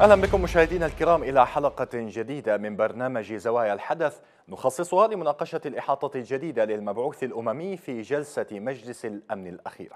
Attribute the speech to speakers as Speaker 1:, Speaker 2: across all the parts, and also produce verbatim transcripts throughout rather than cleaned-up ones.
Speaker 1: أهلا بكم مشاهدينا الكرام إلى حلقة جديدة من برنامج زوايا الحدث نخصصها لمناقشة الإحاطة الجديدة للمبعوث الأممي في جلسة مجلس الأمن الأخيرة.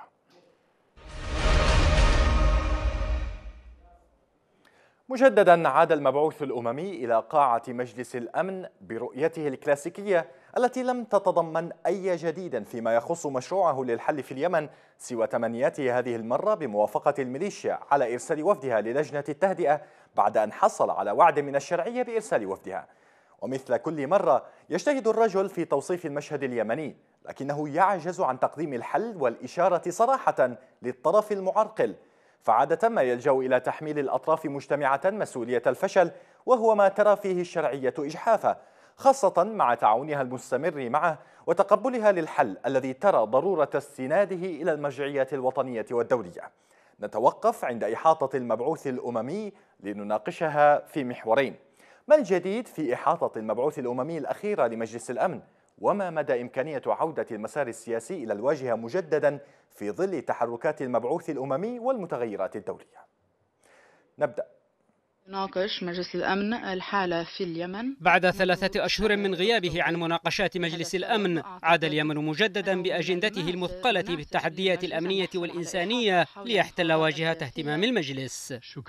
Speaker 1: مجددا عاد المبعوث الأممي إلى قاعة مجلس الأمن برؤيته الكلاسيكية التي لم تتضمن أي جديد فيما يخص مشروعه للحل في اليمن سوى تمنياته هذه المرة بموافقة الميليشيا على إرسال وفدها للجنة التهدئة بعد أن حصل على وعد من الشرعية بإرسال وفدها. ومثل كل مرة يجتهد الرجل في توصيف المشهد اليمني، لكنه يعجز عن تقديم الحل والإشارة صراحة للطرف المعرقل، فعادة ما يلجأ إلى تحميل الأطراف مجتمعة مسؤولية الفشل، وهو ما ترى فيه الشرعية إجحافا، خاصة مع تعاونها المستمر معه وتقبلها للحل الذي ترى ضرورة استناده إلى المرجعيات الوطنية والدولية. نتوقف عند إحاطة المبعوث الأممي لنناقشها في محورين: ما الجديد في إحاطة المبعوث الأممي الأخيرة لمجلس الأمن؟ وما مدى إمكانية عودة المسار السياسي إلى الواجهة مجددا في ظل تحركات المبعوث الأممي والمتغيرات الدولية؟ نبدأ.
Speaker 2: يناقش مجلس الأمن الحالة في اليمن.
Speaker 3: بعد ثلاثة أشهر من غيابه عن مناقشات مجلس الأمن، عاد اليمن مجددا بأجندته المثقلة بالتحديات الأمنية والإنسانية ليحتل واجهة اهتمام المجلس.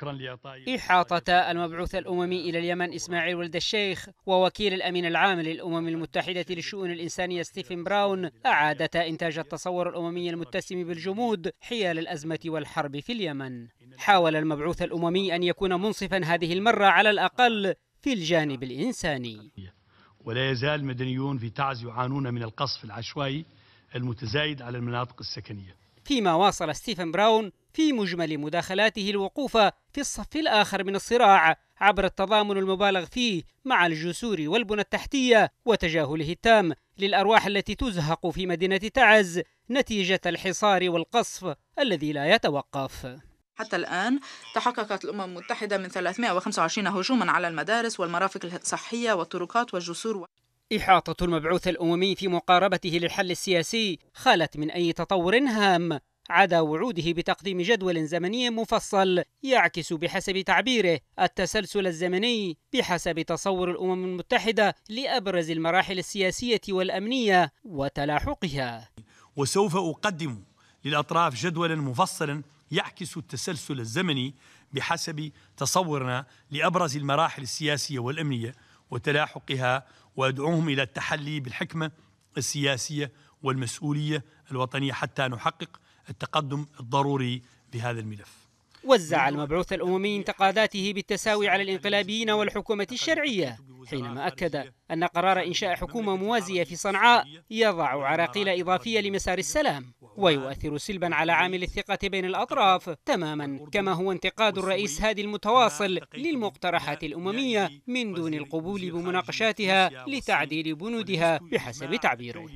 Speaker 3: إحاطة المبعوث الأممي إلى اليمن إسماعيل ولد الشيخ ووكيل الأمين العام للأمم المتحدة للشؤون الإنسانية ستيفن براون أعادتا إنتاج التصور الأممي المتسم بالجمود حيال الأزمة والحرب في اليمن. حاول المبعوث الأممي أن يكون منصفا هذه المرة على الأقل في الجانب الإنساني.
Speaker 4: ولا يزال المدنيون في تعز يعانون من القصف العشوائي المتزايد على المناطق السكنية.
Speaker 3: فيما واصل ستيفن براون في مجمل مداخلاته الوقوف في الصف الآخر من الصراع عبر التضامن المبالغ فيه مع الجسور والبنى التحتية وتجاهله التام للأرواح التي تزهق في مدينة تعز نتيجة الحصار والقصف الذي لا يتوقف.
Speaker 2: حتى الآن تحققت الأمم المتحدة من ثلاثمائة وخمسة وعشرين هجوما على المدارس والمرافق الصحية والطرقات والجسور.
Speaker 3: إحاطة المبعوث الأممي في مقاربته للحل السياسي خلت من أي تطور هام عدا وعوده بتقديم جدول زمني مفصل يعكس بحسب تعبيره التسلسل الزمني بحسب تصور الأمم المتحدة لأبرز المراحل السياسية والأمنية وتلاحقها.
Speaker 4: وسوف أقدم للأطراف جدولا مفصلا يعكس التسلسل الزمني بحسب تصورنا لأبرز المراحل السياسية والأمنية وتلاحقها، وأدعوهم إلى التحلي بالحكمة السياسية والمسؤولية الوطنية حتى نحقق التقدم الضروري بهذا الملف.
Speaker 3: وزع المبعوث الأممي انتقاداته بالتساوي على الانقلابيين والحكومة الشرعية، حينما أكد أن قرار إنشاء حكومة موازية في صنعاء يضع عراقيل إضافية لمسار السلام ويؤثر سلبا على عامل الثقة بين الأطراف، تماما كما هو انتقاد الرئيس هادي المتواصل للمقترحات الأممية من دون القبول بمناقشاتها لتعديل بنودها بحسب تعبيره.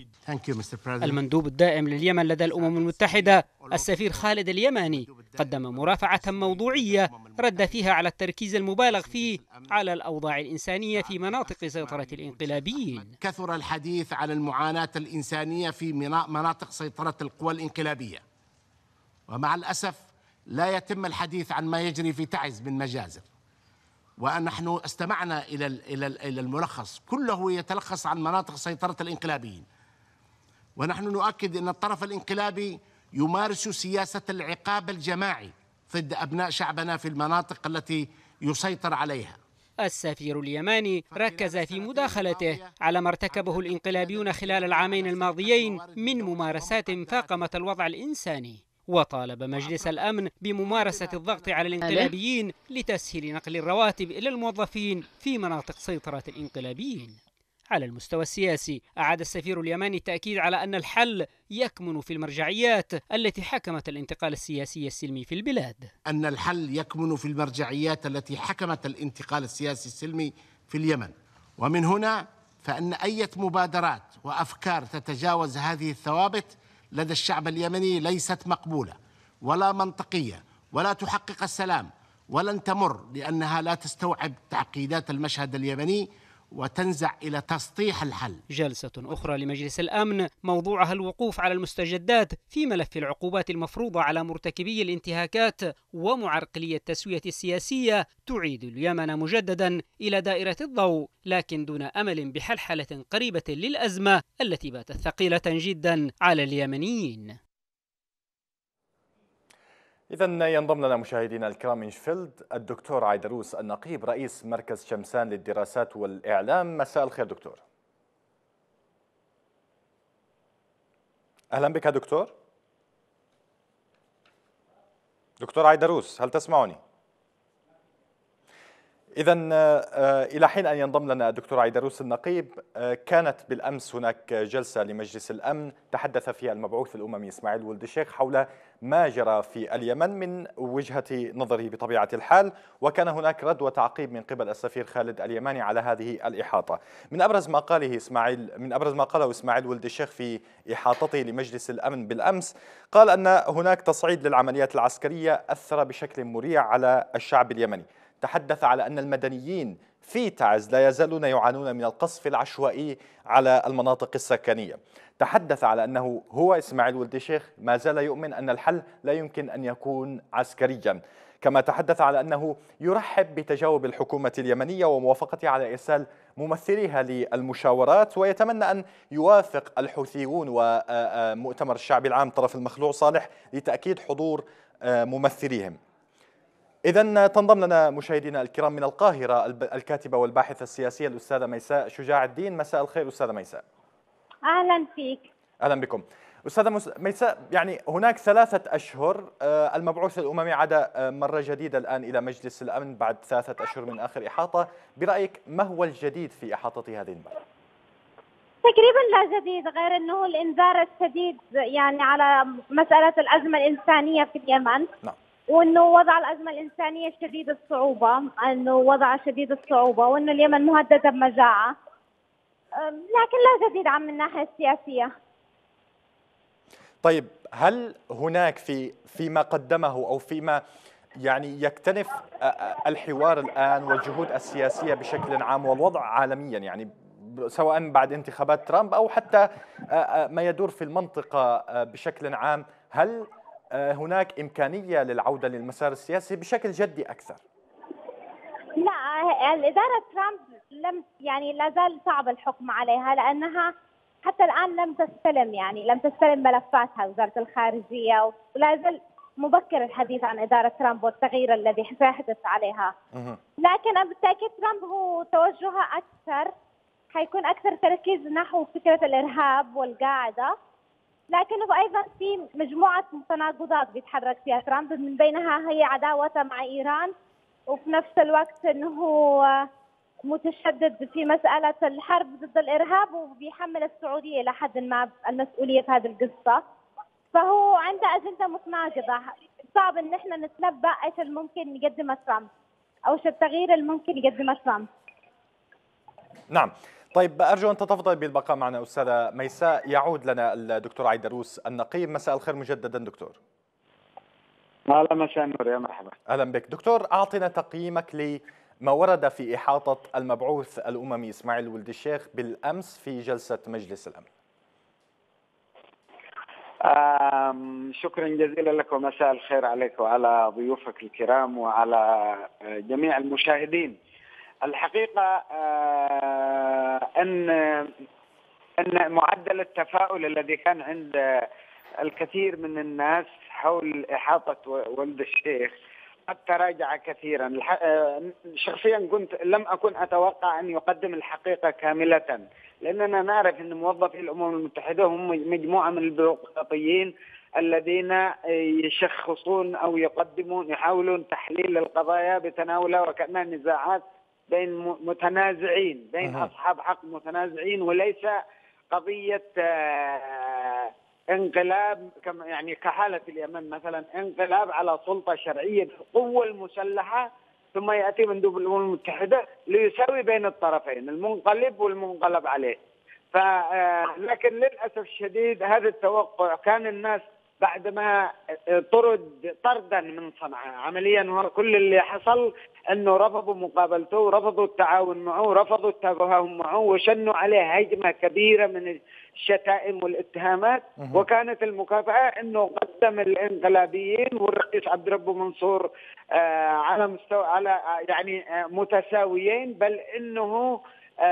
Speaker 3: المندوب الدائم لليمن لدى الأمم المتحدة السفير خالد اليماني قدم مرافعة موضوعية رد فيها على التركيز المبالغ فيه على الأوضاع الإنسانية في مناطق سيطرة الإنقلابيين.
Speaker 5: كثر الحديث عن المعاناة الإنسانية في مناطق سيطرة القوى الإنقلابية، ومع الأسف لا يتم الحديث عن ما يجري في تعز من مجازر. ونحن استمعنا إلى إلى الملخص كله يتلخص عن مناطق سيطرة الإنقلابيين، ونحن نؤكد أن الطرف الإنقلابي يمارس سياسة العقاب الجماعي ضد أبناء شعبنا في المناطق التي يسيطر عليها.
Speaker 3: السفير اليماني ركز في مداخلته على ما ارتكبه الإنقلابيون خلال العامين الماضيين من ممارسات فاقمت الوضع الإنساني، وطالب مجلس الأمن بممارسة الضغط على الإنقلابيين لتسهيل نقل الرواتب إلى الموظفين في مناطق سيطرة الإنقلابيين. على المستوى السياسي أعاد السفير اليماني التأكيد على أن الحل يكمن في المرجعيات التي حكمت الانتقال السياسي السلمي في البلاد.
Speaker 5: أن الحل يكمن في المرجعيات التي حكمت الانتقال السياسي السلمي في اليمن، ومن هنا فإن أي مبادرات وأفكار تتجاوز هذه الثوابت لدى الشعب اليمني ليست مقبولة ولا منطقية ولا تحقق السلام ولن تمر، لأنها لا تستوعب تعقيدات المشهد اليمني وتنزع إلى تسطيح الحل.
Speaker 3: جلسة أخرى لمجلس الأمن موضوعها الوقوف على المستجدات في ملف العقوبات المفروضة على مرتكبي الانتهاكات ومعرقلي التسوية السياسية تعيد اليمن مجددا إلى دائرة الضوء، لكن دون أمل بحلحلة قريبة للأزمة التي باتت ثقيلة جدا على اليمنيين.
Speaker 1: إذن ينضم لنا مشاهدينا الكرام من شفيلد الدكتور عيدروس النقيب رئيس مركز شمسان للدراسات والإعلام. مساء الخير دكتور. أهلا بك دكتور. دكتور عيدروس هل تسمعني؟ إذن إلى حين أن ينضم لنا الدكتور عيدروس النقيب، كانت بالأمس هناك جلسة لمجلس الأمن تحدث فيها المبعوث الأممي إسماعيل ولد الشيخ حول ما جرى في اليمن من وجهة نظره بطبيعة الحال، وكان هناك رد وتعقيب من قبل السفير خالد اليماني على هذه الإحاطة. من أبرز ما قاله إسماعيل من أبرز ما قاله إسماعيل ولد الشيخ في إحاطته لمجلس الأمن بالأمس، قال أن هناك تصعيد للعمليات العسكرية أثر بشكل مريع على الشعب اليمني. تحدث على أن المدنيين في تعز لا يزالون يعانون من القصف العشوائي على المناطق السكنية. تحدث على أنه هو إسماعيل ولد الشيخ ما زال يؤمن أن الحل لا يمكن أن يكون عسكريا، كما تحدث على أنه يرحب بتجاوب الحكومة اليمنية وموافقتها على إرسال ممثليها للمشاورات، ويتمنى أن يوافق الحوثيون ومؤتمر الشعب العام طرف المخلوع صالح لتأكيد حضور ممثليهم. إذن تنضم لنا مشاهدينا الكرام من القاهرة الكاتبة والباحثة السياسية الأستاذة ميساء شجاع الدين. مساء الخير أستاذة ميساء.
Speaker 6: أهلا فيك.
Speaker 1: أهلا بكم أستاذة ميساء. يعني هناك ثلاثة أشهر المبعوث الأممي عاد مرة جديدة الآن إلى مجلس الأمن بعد ثلاثة أشهر من آخر إحاطة. برأيك ما هو الجديد في إحاطة هذه المرة؟
Speaker 6: تقريبا لا جديد غير أنه الإنذار الشديد يعني على مسألة الأزمة الإنسانية في اليمن. نعم. وأنه وضع الأزمة الإنسانية شديد الصعوبة، أنه وضع شديد الصعوبة، وأنه اليمن مهددة بمجاعة، لكن لا جديد عن من الناحية السياسية.
Speaker 1: طيب هل هناك في فيما قدمه أو فيما يعني يكتنف الحوار الآن والجهود السياسية بشكل عام والوضع عالميا، يعني سواء بعد انتخابات ترامب أو حتى ما يدور في المنطقة بشكل عام، هل هناك إمكانية للعودة للمسار السياسي بشكل جدي أكثر؟
Speaker 6: لا، الإدارة ترامب لم يعني لا زال صعب الحكم عليها، لأنها حتى الآن لم تستلم يعني لم تستلم ملفاتها وزارة الخارجية، ولا زال مبكر الحديث عن إدارة ترامب والتغيير الذي سيحدث عليها. لكن بالتأكيد ترامب هو توجهه أكثر حيكون أكثر تركيز نحو فكرة الإرهاب والقاعدة، لكنه أيضا في مجموعة تناقضات بيتحرك فيها ترامب، من بينها هي عداوته مع إيران، وفي نفس الوقت أنه متشدد في مسألة الحرب ضد الإرهاب، وبيحمل السعودية إلى حد ما المسؤولية في هذه القصة. فهو عنده أجندة متناقضة، صعب أن احنا نتنبأ إيش الممكن يقدمه ترامب أو ايش التغيير الممكن يقدمه ترامب.
Speaker 1: نعم. طيب أرجو أن تتفضل بالبقاء معنا أستاذة ميساء. يعود لنا الدكتور عيدروس النقيب. مساء الخير مجددا دكتور.
Speaker 7: أهلا مساء النور، يا مرحبا.
Speaker 1: أهلا بك دكتور. أعطنا تقييمك لما ورد في إحاطة المبعوث الأممي إسماعيل ولد الشيخ بالأمس في جلسة مجلس الأمن.
Speaker 7: شكرا جزيلا لك ومساء الخير عليك وعلى ضيوفك الكرام وعلى جميع المشاهدين. الحقيقة أن أن معدل التفاؤل الذي كان عند الكثير من الناس حول إحاطة ولد الشيخ قد تراجع كثيرا. شخصيا كنت لم أكن أتوقع أن يقدم الحقيقة كاملة، لأننا نعرف أن موظفي الأمم المتحدة هم مجموعة من البيروقراطيين الذين يشخصون أو يقدمون يحاولون تحليل القضايا بتناولها وكأنها نزاعات بين متنازعين، بين أصحاب حق متنازعين، وليس قضية انقلاب كما يعني كحالة اليمن مثلا، انقلاب على سلطة شرعية بالقوة المسلحة ثم يأتي مندوب الأمم المتحدة ليساوي بين الطرفين المنقلب والمنقلب عليه. ف لكن للأسف الشديد هذا التوقع كان الناس بعدما طرد طردا من صنعاء. عمليا هو كل اللي حصل أنه رفضوا مقابلته ورفضوا التعاون معه ورفضوا التفاهم معه وشنوا عليه هجمة كبيرة من الشتائم والاتهامات. وكانت المكافأة أنه قدم الانقلابيين والرئيس عبد ربه منصور آه على مستوى على يعني آه متساويين، بل أنه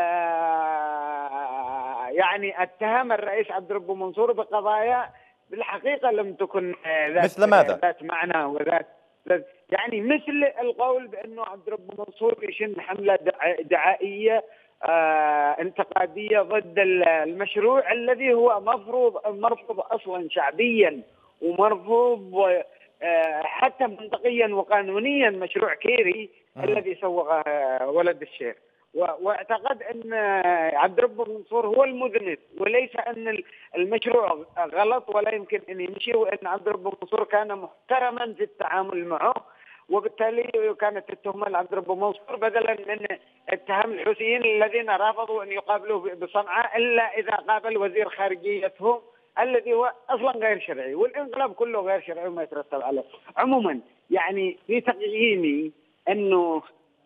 Speaker 7: آه يعني اتهم الرئيس عبد ربه منصور بقضايا بالحقيقة لم تكن ذات
Speaker 1: مثل ماذا؟
Speaker 7: ذات معنى وذات يعني مثل القول بأنه عبد ربه منصور يشن حملة دعائية آه انتقادية ضد المشروع الذي هو مفروض مرفوض أصلا شعبيا ومرفوض آه حتى منطقيا وقانونيا، مشروع كيري م. الذي سوغه ولد الشيخ. واعتقد ان عبد ربه منصور هو المذنب وليس ان المشروع غلط ولا يمكن ان يمشي، وان عبد ربه منصور كان محترما في التعامل معه، وبالتالي كانت التهمه لعبد ربه منصور بدلا من اتهام الحوثيين الذين رفضوا ان يقابلوه بصنعاء الا اذا قابل وزير خارجيتهم الذي هو اصلا غير شرعي، والانقلاب كله غير شرعي وما يترتب عليه. عموما يعني في تقييمي انه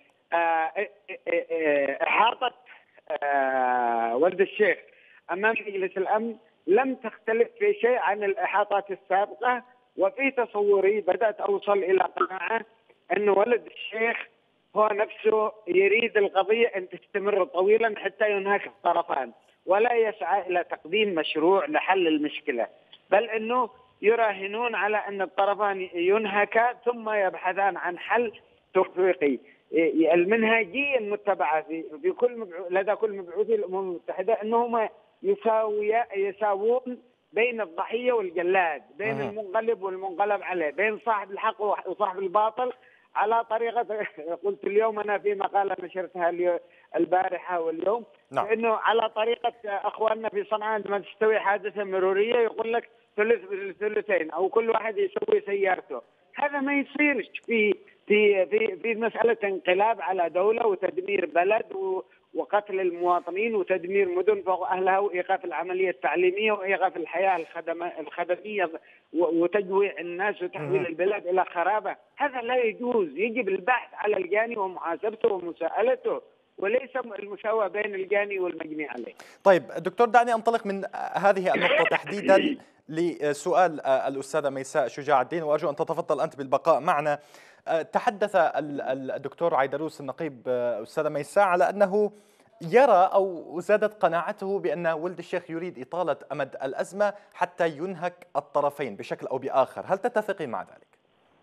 Speaker 7: إحاطة ولد الشيخ أمام مجلس الأمن لم تختلف في شيء عن الإحاطات السابقة، وفي تصوري بدأت أوصل إلى قناعة أن ولد الشيخ هو نفسه يريد القضية أن تستمر طويلا حتى ينهك الطرفان، ولا يسعى إلى تقديم مشروع لحل المشكلة، بل أنه يراهنون على أن الطرفان ينهكا ثم يبحثان عن حل توفيقي. المنهجية المتبعة في في كل لدى كل مبعوثي الأمم المتحدة أنهم يساوي يساوون بين الضحية والجلاد، بين المنقلب والمنقلب عليه، بين صاحب الحق وصاحب الباطل، على طريقة قلت اليوم أنا في مقالة نشرتها البارحة واليوم نعم. إنه على طريقة أخواننا في صنعاء عندما تستوي حادثة مرورية يقول لك ثلث بالثلثين أو كل واحد يسوي سيارته. هذا ما يصيرش في في في في مسألة انقلاب على دولة وتدمير بلد وقتل المواطنين وتدمير مدن فوق أهلها وإيقاف العملية التعليمية وإيقاف الحياة الخدمية وتجويع الناس وتحويل البلاد إلى خرابة. هذا لا يجوز، يجب البحث على الجاني ومحاسبته ومساءلته وليس المساواة بين الجاني والمجني عليه.
Speaker 1: طيب دكتور، دعني أنطلق من هذه النقطة تحديدا لسؤال الأستاذة ميساء شجاع الدين، وأرجو أن تتفضل أنت بالبقاء معنا. تحدث الدكتور عيدروس النقيب أستاذة ميساء على أنه يرى أو زادت قناعته بأن ولد الشيخ يريد إطالة أمد الأزمة حتى ينهك الطرفين بشكل أو بآخر، هل تتفقين مع ذلك؟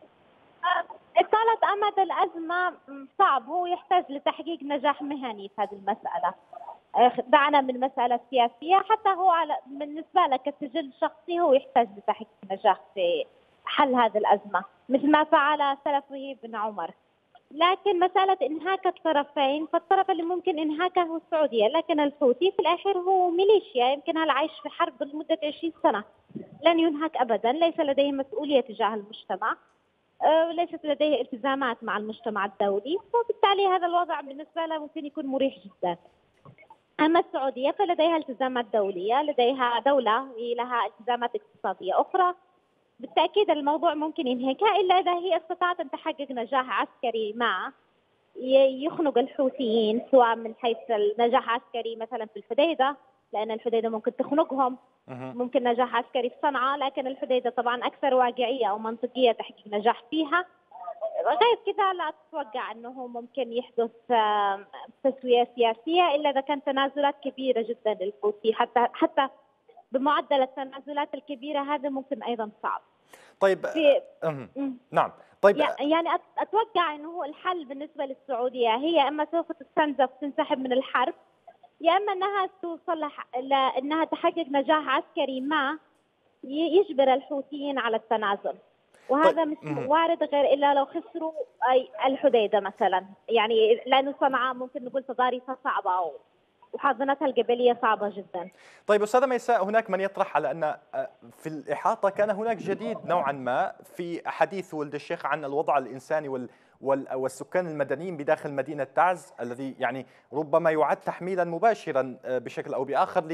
Speaker 6: إطالة أمد الأزمة صعب، هو يحتاج لتحقيق نجاح مهني في هذه المسألة. دعنا من المسألة السياسية، حتى هو على بالنسبة لك كسجل شخصي هو يحتاج لتحقيق نجاح في حل هذه الأزمة مثل ما فعل سلفه بن عمر. لكن مسألة إنهاك الطرفين، فالطرف اللي ممكن إنهاكه هو السعودية، لكن الحوثي في الآخر هو ميليشيا يمكن العيش في حرب لمدة عشرين سنة، لن ينهك أبدا، ليس لديه مسؤولية تجاه المجتمع، ليست لديه التزامات مع المجتمع الدولي، وبالتالي هذا الوضع بالنسبة له ممكن يكون مريح جدا. أما السعودية فلديها التزامات دولية، لديها دولة لها التزامات اقتصادية أخرى، بالتأكيد الموضوع ممكن ينهكها إلا إذا هي استطاعت أن تحقق نجاح عسكري ما يخنق الحوثيين، سواء من حيث النجاح عسكري مثلا في الحديدة، لأن الحديدة ممكن تخنقهم، ممكن نجاح عسكري في صنعاء، لكن الحديدة طبعا أكثر واقعية أو منطقية تحقيق نجاح فيها. غير كذا لا تتوقع أنه ممكن يحدث تسوية سياسية إلا إذا كانت تنازلات كبيرة جدا للحوثي، حتى حتى بمعدل التنازلات الكبيرة هذا ممكن أيضا صعب.
Speaker 1: طيب نعم طيب
Speaker 6: يعني أتوقع أنه الحل بالنسبة للسعودية هي أما سوف تستنزف تنسحب من الحرب، يا إما أنها توصل لأنها تحقق نجاح عسكري ما يجبر الحوثيين على التنازل، وهذا مش وارد غير إلا لو خسروا أي الحديدة مثلا، يعني لأنه صنعاء ممكن نقول تضاريسها صعبة وحاضنتها القبلية صعبة جدا.
Speaker 1: طيب أستاذة ميساء، هناك من يطرح على أن في الإحاطة كان هناك جديد نوعا ما في حديث ولد الشيخ عن الوضع الإنساني وال والسكان المدنيين بداخل مدينة تعز، الذي يعني ربما يعد تحميلا مباشرا بشكل أو بآخر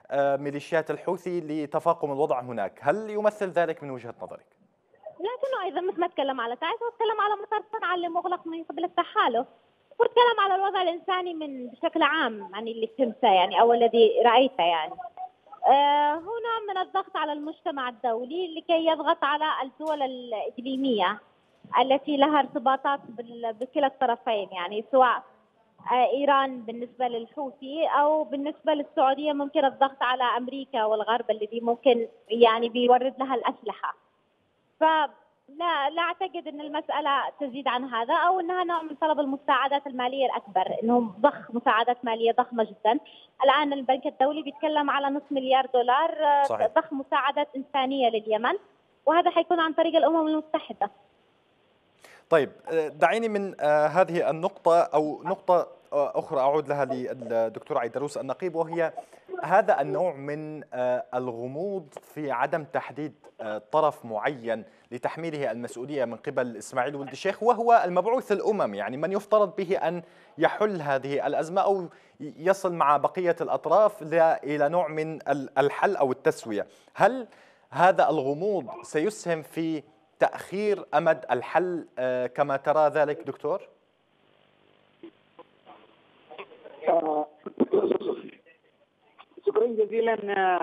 Speaker 1: ميليشيات الحوثي لتفاقم الوضع هناك. هل يمثل ذلك من وجهة نظرك؟
Speaker 6: لكنه أيضا مثل ما تكلم على تعز وتكلم على مطار صنعاء اللي مغلق من قبل التحالف، وتكلم على الوضع الإنساني من بشكل عام، يعني اللي فهمته يعني أو الذي رأيته يعني. آه هنا من الضغط على المجتمع الدولي لكي يضغط على الدول الإقليمية التي لها ارتباطات بكلا الطرفين، يعني سواء إيران بالنسبة للحوثي أو بالنسبة للسعودية ممكن الضغط على أمريكا والغرب الذي ممكن يعني بيورد لها الأسلحة. فلا لا أعتقد أن المسألة تزيد عن هذا، أو أنها نوع من طلب المساعدات المالية الأكبر، أنهم ضخ مساعدات مالية ضخمة جدا. الآن البنك الدولي بيتكلم على نصف مليار دولار صحيح. ضخ مساعدات إنسانية لليمن، وهذا حيكون عن طريق الأمم المتحدة.
Speaker 1: طيب دعيني من هذه النقطة أو نقطة أخرى أعود لها للدكتور عيدروس النقيب، وهي هذا النوع من الغموض في عدم تحديد طرف معين لتحميله المسؤولية من قبل إسماعيل ولد الشيخ، وهو المبعوث الأممي، يعني من يفترض به أن يحل هذه الأزمة أو يصل مع بقية الأطراف إلى نوع من الحل أو التسوية. هل هذا الغموض سيسهم في تأخير أمد الحل كما ترى ذلك دكتور؟
Speaker 7: شكرا جزيلا.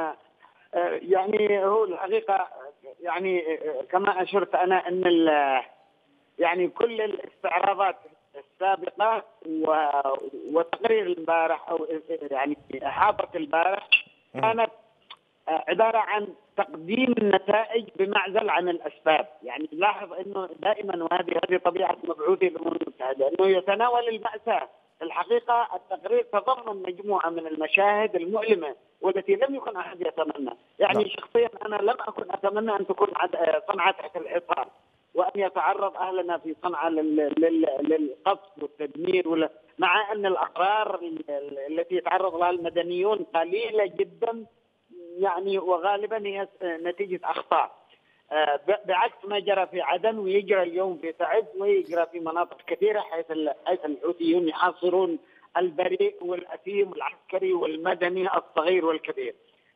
Speaker 7: يعني هو الحقيقة يعني كما أشرت أنا أن يعني كل الاستعراضات السابقة وتقرير البارح أو يعني إحاطة البارح كانت عبارة عن تقديم النتائج بمعزل عن الأسباب. يعني لاحظ أنه دائما، وهذه هذه طبيعة مبعوثي الأمم المتحدة، أنه يتناول المأساة. الحقيقة التقرير تضمن مجموعة من المشاهد المؤلمة والتي لم يكن أحد يتمنى. يعني لا. شخصيا أنا لم أكن أتمنى أن تكون صنعاء تحت الحصار، وأن يتعرض أهلنا في صنعاء للقصف والتدمير، مع أن الأضرار التي يتعرض لها المدنيون قليلة جدا، يعني وغالبا هي نتيجة أخطاء، بعكس ما جرى في عدن ويجرى اليوم في تعز ويجرى في مناطق كثيرة، حيث حيث الحوثيون يحاصرون البريء والأثيم والعسكري والمدني الصغير والكبير.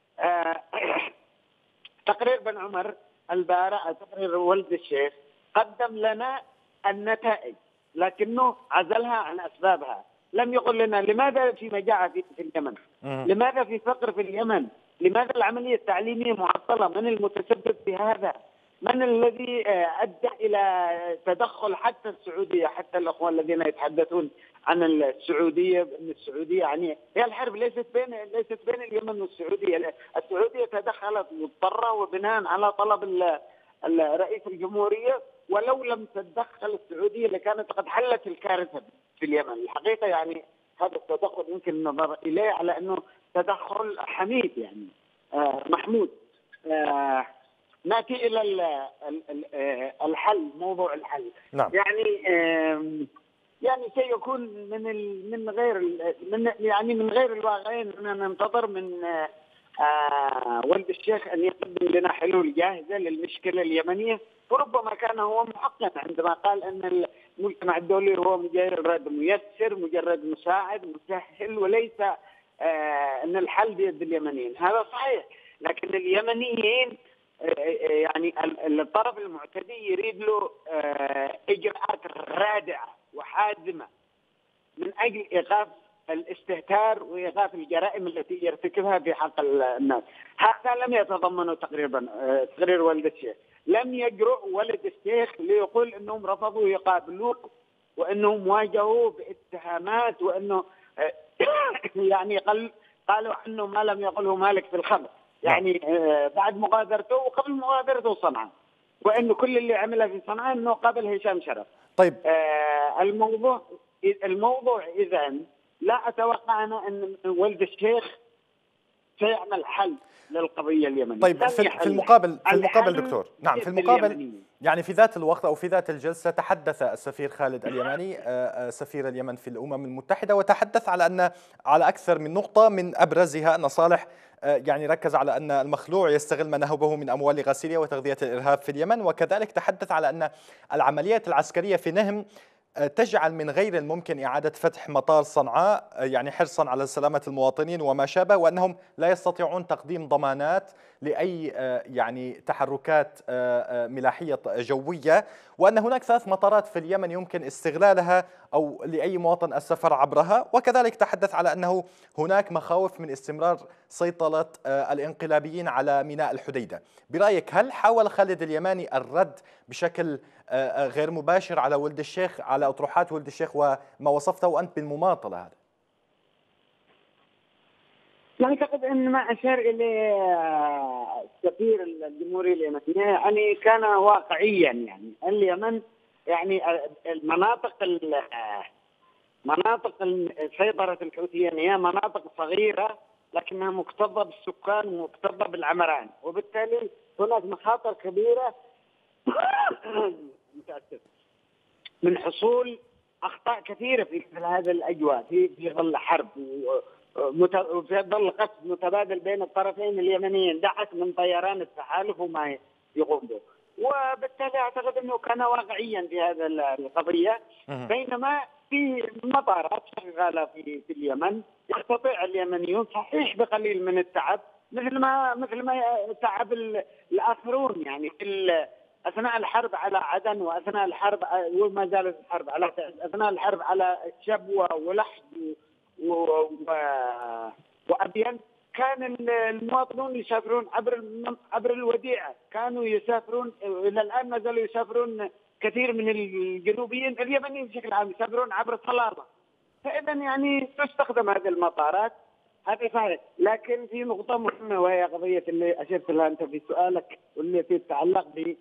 Speaker 7: تقرير بن عمر البارح، تقرير ولد الشيخ، قدم لنا النتائج لكنه عزلها عن أسبابها. لم يقل لنا لماذا في مجاعة في اليمن، لماذا في فقر في اليمن، لماذا العملية التعليمية معطلة، من المتسبب في هذا، من الذي أدى إلى تدخل حتى السعودية. حتى الأخوة الذين يتحدثون عن السعودية، أن السعودية يعني هي الحرب ليست بين ليست بين اليمن والسعودية. السعودية تدخلت مضطرة وبناء على طلب رئيس الجمهورية، ولو لم تتدخل السعودية لكانت قد حلت الكارثة في اليمن. الحقيقة يعني هذا التدخل يمكن النظر إليه على أنه تدخل حميد، يعني آه محمود. آه نأتي إلى الحل، موضوع الحل.
Speaker 1: نعم.
Speaker 7: يعني آه يعني سيكون من من غير من يعني من غير الواقعين أننا ننتظر من آه آه ولد الشيخ أن يقدم لنا حلول جاهزة للمشكلة اليمنية، وربما كان هو محقق عندما قال أن المجتمع الدولي هو مجرد ميسر، مجرد مساعد مسهل، وليس آه أن الحل بيد اليمنيين. هذا صحيح، لكن اليمنيين آه يعني الطرف المعتدي يريد له آه إجراءات رادعة وحازمة من أجل إيقاف الاستهتار وإيقاف الجرائم التي يرتكبها في حق الناس. هذا لم يتضمنه تقريبا آه تقرير ولد الشيخ. لم يجرؤ ولد الشيخ ليقول أنهم رفضوا يقابلوه وأنهم واجهوا باتهامات، وأنه آه يعني قال قالوا عنه ما لم يقله مالك في الخمر، يعني آه بعد مغادرته وقبل مغادرته صنعاء، وأنه كل اللي عمله في صنعاء أنه قابل هشام شرف.
Speaker 1: طيب
Speaker 7: آه الموضوع الموضوع إذن لا أتوقع أنا أن ولد الشيخ سيعمل حل للقضية اليمنية.
Speaker 1: طيب في, في المقابل في المقابل دكتور، نعم في المقابل يعني في ذات الوقت أو في ذات الجلسة تحدث السفير خالد اليماني سفير اليمن في الأمم المتحدة، وتحدث على أن على أكثر من نقطة، من أبرزها أن صالح يعني ركز على أن المخلوع يستغل ما نهبه من أموال غسيلية وتغذية الإرهاب في اليمن، وكذلك تحدث على أن العمليات العسكرية في نهم تجعل من غير الممكن إعادة فتح مطار صنعاء، يعني حرصا على سلامة المواطنين وما شابه، وأنهم لا يستطيعون تقديم ضمانات لأي يعني تحركات ملاحية جوية، وأن هناك ثلاث مطارات في اليمن يمكن استغلالها أو لأي مواطن السفر عبرها، وكذلك تحدث على أنه هناك مخاوف من استمرار سيطرة الانقلابيين على ميناء الحديدة. برأيك هل حاول خالد اليماني الرد بشكل غير مباشر على ولد الشيخ، على أطروحات ولد الشيخ وما وصفته أنت بالمماطلة هذا؟
Speaker 7: أعتقد أن ما أشار إليه سفير الجمهورية اليمنية يعني كان واقعيا. يعني اليمن يعني المناطق مناطق سيطرة الحوثيين هي مناطق صغيرة لكنها مكتظة بالسكان ومكتظة بالعمران، وبالتالي هناك مخاطر كبيرة من حصول أخطاء كثيرة في مثل هذه الأجواء في في ظل حرب وفي ظل قتل متبادل بين الطرفين اليمنيين دعت من طيران التحالف وما يقوم به، وبالتالي أعتقد أنه كان واقعيا في هذا القضية. بينما في مطارات شغالة في في اليمن يستطيع اليمنيون صحيح بقليل من التعب مثل ما مثل ما تعب الآخرون يعني في أثناء الحرب على عدن وأثناء الحرب وما زالت الحرب على أثناء الحرب على شبوة ولحد وأبين كان المواطنون يسافرون عبر عبر الوديعة، كانوا يسافرون إلى الآن ما زالوا يسافرون كثير من الجنوبيين اليمنيين بشكل عام يسافرون عبر صلالة. فإذا يعني تستخدم هذه المطارات هذه صحيح، لكن في نقطة مهمة وهي قضية اللي أشرت لها أنت في سؤالك واللي تتعلق ب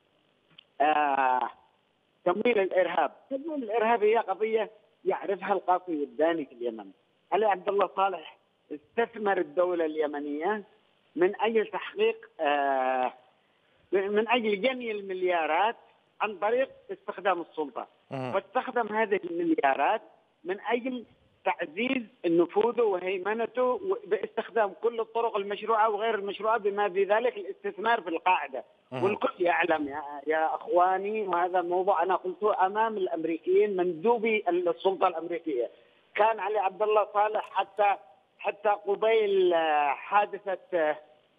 Speaker 7: آه تمويل الإرهاب. تمويل الإرهاب هي قضية يعرفها القاصي والداني في اليمن. علي عبد الله صالح استثمر الدولة اليمنية من أجل تحقيق آه من أجل جني المليارات عن طريق استخدام السلطة، واستخدم هذه المليارات من أجل تعزيز نفوذه وهيمنته باستخدام كل الطرق المشروعة وغير المشروعة بما في ذلك الاستثمار في القاعدة. والكل يعلم يا, يا أخواني، وهذا موضوع أنا قلته أمام الأمريكيين مندوبي السلطة الأمريكية، كان علي عبد الله صالح حتى حتى قبيل حادثة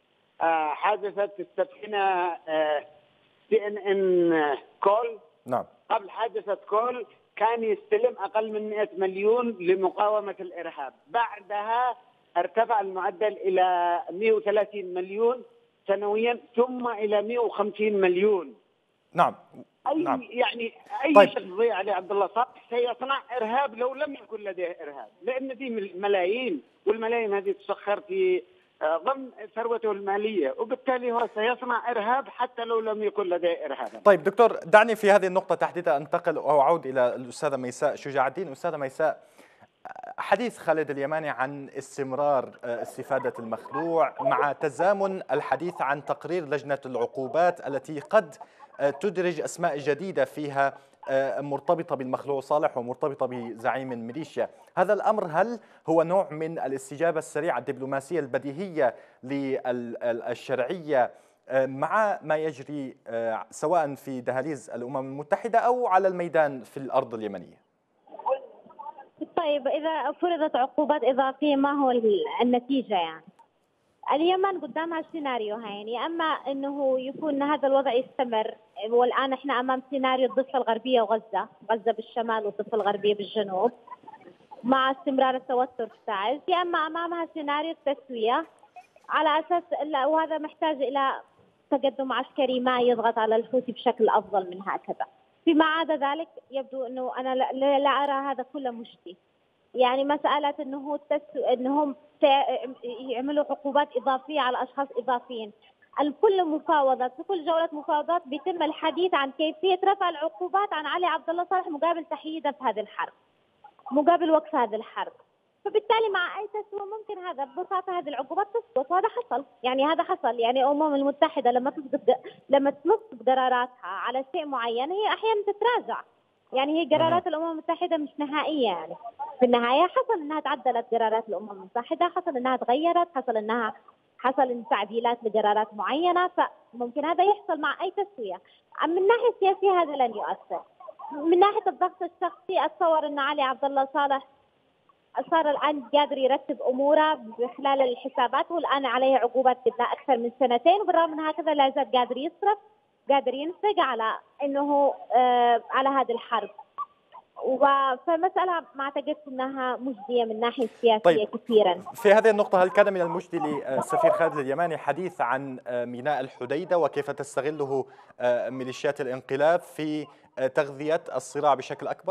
Speaker 7: حادثة السفينة سي ان ان كول، نعم، قبل حادثة كول كان يستلم أقل من مئة مليون لمقاومة الإرهاب. بعدها ارتفع المعدل إلى مئة وثلاثين مليون سنويا ثم إلى مئة وخمسين مليون.
Speaker 1: نعم.
Speaker 7: أي
Speaker 1: نعم.
Speaker 7: يعني أي
Speaker 1: طيب.
Speaker 7: شخص زي علي عبد الله صالح سيصنع إرهاب لو لم يكن لديه إرهاب، لأن في ملايين والملايين هذه تسخر في ضمن ثروته المالية، وبالتالي هو سيصنع إرهاب حتى لو لم يكن لديه إرهاب.
Speaker 1: طيب دكتور، دعني في هذه النقطة تحديدا أنتقل أو أعود إلى الأستاذة ميساء شجاع الدين. أستاذة ميساء، حديث خالد اليماني عن استمرار استفادة المخلوع مع تزامن الحديث عن تقرير لجنة العقوبات التي قد تدرج أسماء جديدة فيها مرتبطة بالمخلوع صالح ومرتبطة بزعيم الميليشيا، هذا الأمر هل هو نوع من الاستجابة السريعة الدبلوماسية البديهية للشرعية مع ما يجري سواء في دهاليز الأمم المتحدة أو على الميدان في الأرض اليمنية؟
Speaker 6: طيب إذا فرضت عقوبات إضافية ما هو النتيجة؟ يعني اليمن قدامها سيناريوهين، يا اما انه يكون هذا الوضع يستمر، والان احنا امام سيناريو الضفه الغربيه وغزه، غزه بالشمال والضفه الغربيه بالجنوب مع استمرار التوتر في تعز، يا اما امامها سيناريو التسويه على اساس، وهذا محتاج الى تقدم عسكري ما يضغط على الحوثي بشكل افضل من هكذا. فيما عدا ذلك يبدو انه انا لا, لا ارى هذا كله مجدي. يعني مسألة أنه التسو... أنهم يعملوا عقوبات إضافية على أشخاص إضافيين، كل مفاوضات في كل جولة مفاوضات بيتم الحديث عن كيفية رفع العقوبات عن علي عبد الله صالح مقابل تحييده في هذه الحرب، مقابل وقف هذه الحرب. فبالتالي مع أي تسوية ممكن هذا ببساطة هذه العقوبات تسقط، وهذا حصل. يعني هذا حصل، يعني الأمم المتحدة لما تسقط لما تنصب قراراتها على شيء معين هي أحيانا تتراجع. يعني هي قرارات الأمم المتحدة مش نهائية، يعني في النهاية حصل أنها تعدلت قرارات الأمم المتحدة، حصل أنها تغيرت، حصل أنها حصل إن تعديلات لقرارات معينة، فممكن هذا يحصل مع أي تسوية. من الناحية السياسية هذا لن يؤثر. من ناحيه الضغط الشخصي اتصور ان علي عبد الله صالح صار الان قادر يرتب اموره خلال الحسابات، والان عليه عقوبات بدها اكثر من سنتين، وبالرغم من هكذا لا زال قادر يصرف، قادر ينفق على انه آه على هذه الحرب. فمسألة ما اعتقدت انها مجدية من ناحية السياسية. طيب كثيرا.
Speaker 1: في هذه النقطة، هل كان من المجدي للسفير خالد اليماني حديث عن ميناء الحديدة وكيف تستغله ميليشيات الانقلاب في تغذية الصراع بشكل أكبر؟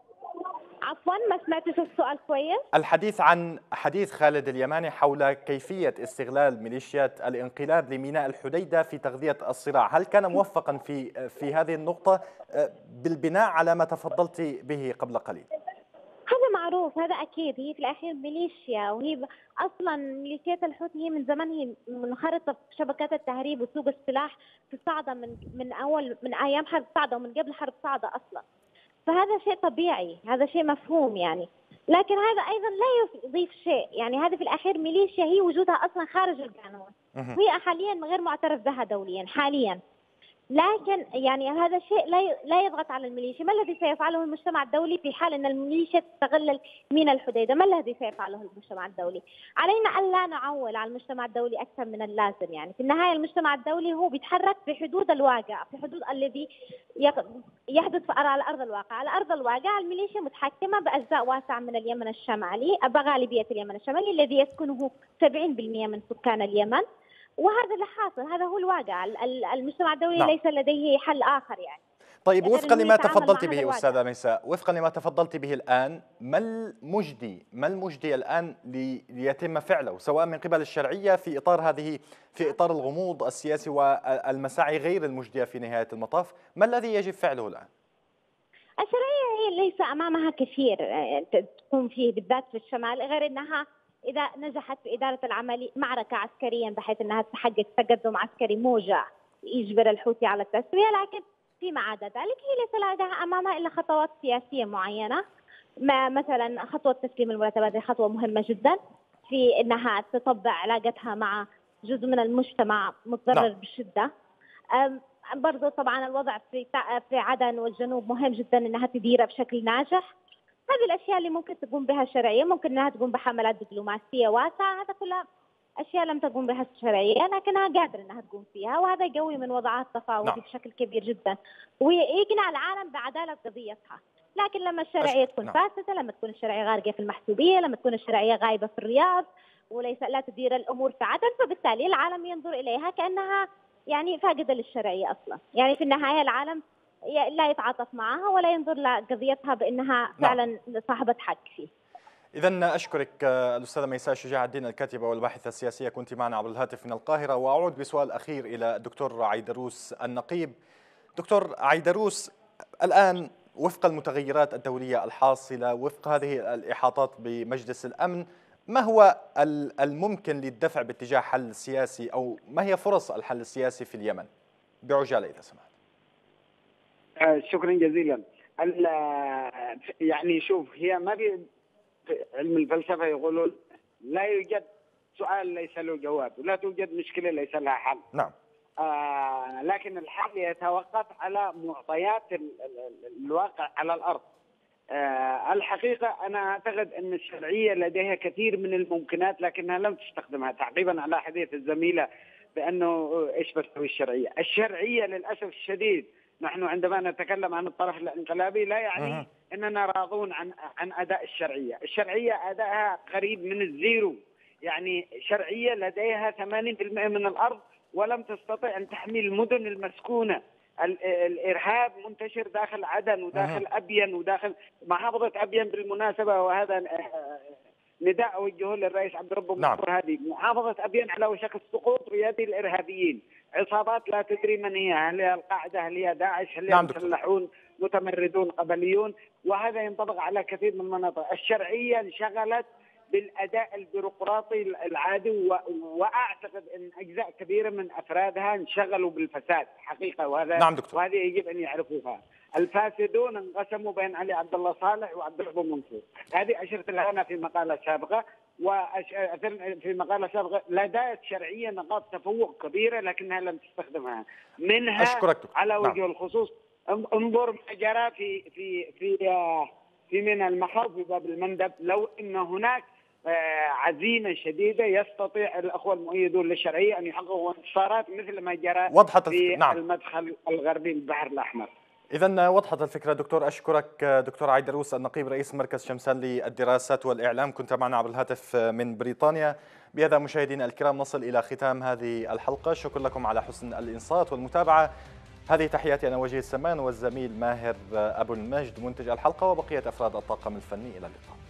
Speaker 6: عفوا ما سمعتش السؤال كويس.
Speaker 1: الحديث عن حديث خالد اليماني حول كيفية استغلال ميليشيات الانقلاب لميناء الحديدة في تغذية الصراع، هل كان موفقا في في هذه النقطة بالبناء على ما تفضلت به قبل قليل؟
Speaker 6: هذا معروف، هذا أكيد. هي في الأخير ميليشيا، وهي أصلا ميليشيات الحوثي هي من زمان هي منخرطة في شبكات التهريب وسوق السلاح في صعدة من من أول من أيام حرب صعدة ومن قبل حرب صعدة أصلا. فهذا شيء طبيعي، هذا شيء مفهوم يعني، لكن هذا أيضا لا يضيف شيء. يعني هذه في الأخير ميليشيا هي وجودها أصلا خارج القانون، وهي حاليا غير معترف بها دوليا حاليا. لكن يعني هذا الشيء لا لا يضغط على الميليشيا. ما الذي سيفعله المجتمع الدولي في حال ان الميليشيا تستغل ميناء الحديدة؟ ما الذي سيفعله المجتمع الدولي؟ علينا ان لا نعول على المجتمع الدولي اكثر من اللازم. يعني في النهايه المجتمع الدولي هو بيتحرك في حدود الواقع، في حدود الذي يحدث على ارض الواقع. على ارض الواقع الميليشيا متحكمه باجزاء واسعه من اليمن الشمالي، بغالبيه اليمن الشمالي الذي يسكنه سبعين بالمئة من سكان اليمن، وهذا اللي حاصل، هذا هو الواقع. المجتمع الدولي نعم. ليس لديه حل آخر يعني.
Speaker 1: طيب وفقا لما تفضلت به أستاذة ميساء، وفقا لما تفضلت به الآن، ما المجدي ما المجدي الآن ليتم فعله سواء من قبل الشرعية في إطار هذه في إطار الغموض السياسي والمساعي غير المجدية في نهاية المطاف؟ ما الذي يجب فعله الآن؟
Speaker 6: الشرعية هي ليس أمامها كثير تقوم فيه بالذات في الشمال، غير أنها إذا نجحت في إدارة العملية معركة عسكريا بحيث أنها تحقق تقدم عسكري موجع يجبر الحوثي على التسوية، لكن فيما عدا ذلك هي ليس لديها أمامها إلا خطوات سياسية معينة. ما مثلا خطوة تسليم المرتبات، خطوة مهمة جدا في أنها تطبع علاقتها مع جزء من المجتمع متضرر بشدة. برضو طبعا الوضع في في عدن والجنوب مهم جدا أنها تديره بشكل ناجح. هذه الأشياء اللي ممكن تقوم بها الشرعية، ممكن أنها تقوم بحملات دبلوماسية واسعة، هذا كلها أشياء لم تقوم بها الشرعية لكنها قادرة أنها تقوم فيها، وهذا يقوي من وضعها التفاوضي نعم. بشكل كبير جدا، ويقنع العالم بعدالة قضيتها. لكن لما الشرعية تكون نعم. فاسدة، لما تكون الشرعية غارقة في المحسوبية، لما تكون الشرعية غايبة في الرياض وليس لا تدير الأمور في عدن، فبالتالي العالم ينظر إليها كأنها يعني فاقدة للشرعية أصلا. يعني في النهاية العالم لا يتعاطف معها ولا ينظر لقضيتها بأنها فعلا نعم. صاحبة حق فيه.
Speaker 1: إذا أشكرك الأستاذة ميساء شجاع الدين، الكاتبة والباحثة السياسية، كنت معنا عبر الهاتف من القاهرة. وأعود بسؤال أخير إلى الدكتور عيدروس النقيب. دكتور عيدروس، الآن وفق المتغيرات الدولية الحاصلة، وفق هذه الإحاطات بمجلس الأمن، ما هو الممكن للدفع باتجاه حل سياسي، أو ما هي فرص الحل السياسي في اليمن بعجالة إذا سمحت؟
Speaker 7: شكرا جزيلا. يعني شوف، هي ما في علم الفلسفة يقولون لا يوجد سؤال ليس له جواب، ولا توجد مشكلة ليس لها حل.
Speaker 1: نعم.
Speaker 7: آه لكن الحل يتوقف على معطيات الواقع على الأرض. آه الحقيقة أنا أعتقد أن الشرعية لديها كثير من الممكنات لكنها لم تستخدمها. تعقيبا على حديث الزميلة بأنه إيش بتسوي الشرعية. الشرعية للأسف الشديد، نحن عندما نتكلم عن الطرف الانقلابي لا يعني أننا راضون عن عن أداء الشرعية. الشرعية أدائها قريب من الزيرو. يعني شرعية لديها ثمانين بالمئة من الأرض ولم تستطع أن تحمي المدن المسكونة. الإرهاب منتشر داخل عدن وداخل أبين وداخل محافظة أبين بالمناسبة، وهذا نداء أوجهه للرئيس عبد الرب منصور هادي. محافظة أبين على وشك السقوط بيد الإرهابيين، عصابات لا تدري من هي، هل هي القاعدة، هل هي داعش، هل هي مسلحون متمردون قبليون، وهذا ينطبق على كثير من المناطق. الشرعية انشغلت بالأداء البيروقراطي العادي، وأعتقد أن أجزاء كبيرة من أفرادها انشغلوا بالفساد حقيقة، وهذا
Speaker 1: نعم دكتور.
Speaker 7: وهذه يجب أن يعرفوها. الفاسدون انقسموا بين علي عبد الله صالح وعبد الرب منصور. هذه أشرت لها أنا في مقالة سابقة، وفي مقالة سابقة لدى شرعية نقاط تفوق كبيرة لكنها لم تستخدمها. منها
Speaker 1: أشكرك.
Speaker 7: على وجه
Speaker 1: نعم.
Speaker 7: الخصوص انظر ما جرى في في في في منى المحر في باب المندب. لو ان هناك عزيمه شديده يستطيع الاخوه المؤيدون للشرعيه ان يحققوا انتصارات مثل ما جرى
Speaker 1: وضحت
Speaker 7: في
Speaker 1: نعم.
Speaker 7: المدخل الغربي للبحر الاحمر.
Speaker 1: إذا وضحت الفكرة دكتور. أشكرك دكتور عيدروس النقيب رئيس مركز شمسان للدراسات والإعلام، كنت معنا عبر الهاتف من بريطانيا. بهذا مشاهدينا الكرام نصل إلى ختام هذه الحلقة، شكرا لكم على حسن الإنصات والمتابعة. هذه تحياتي أنا وجيه السمان والزميل ماهر أبو المجد منتج الحلقة وبقية أفراد الطاقم الفني، إلى اللقاء.